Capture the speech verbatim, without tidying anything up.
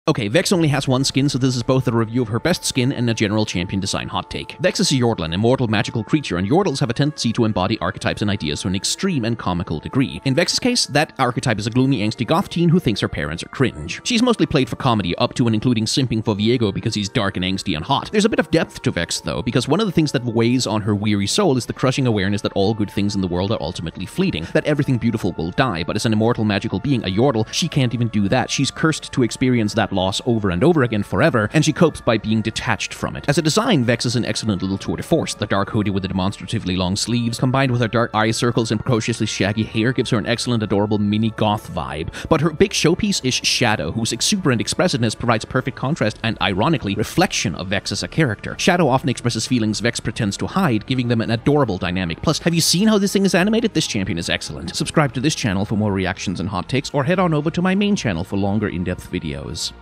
Okay, Vex only has one skin, so this is both a review of her best skin and a general champion design hot take. Vex is a Yordle, an immortal magical creature, and Yordles have a tendency to embody archetypes and ideas to an extreme and comical degree. In Vex's case, that archetype is a gloomy, angsty goth teen who thinks her parents are cringe. She's mostly played for comedy, up to and including simping for Viego because he's dark and angsty and hot. There's a bit of depth to Vex, though, because one of the things that weighs on her weary soul is the crushing awareness that all good things in the world are ultimately fleeting, that everything beautiful will die, but as an immortal magical being, a Yordle, she can't even do that. She's cursed to experience that loss over and over again forever, and she copes by being detached from it. As a design, Vex is an excellent little tour de force. The dark hoodie with the demonstratively long sleeves, combined with her dark eye circles and precociously shaggy hair, gives her an excellent, adorable mini goth vibe. But her big showpiece is Shadow, whose exuberant expressiveness provides perfect contrast and, ironically, reflection of Vex as a character. Shadow often expresses feelings Vex pretends to hide, giving them an adorable dynamic. Plus, have you seen how this thing is animated? This champion is excellent. Subscribe to this channel for more reactions and hot takes, or head on over to my main channel for longer in-depth videos.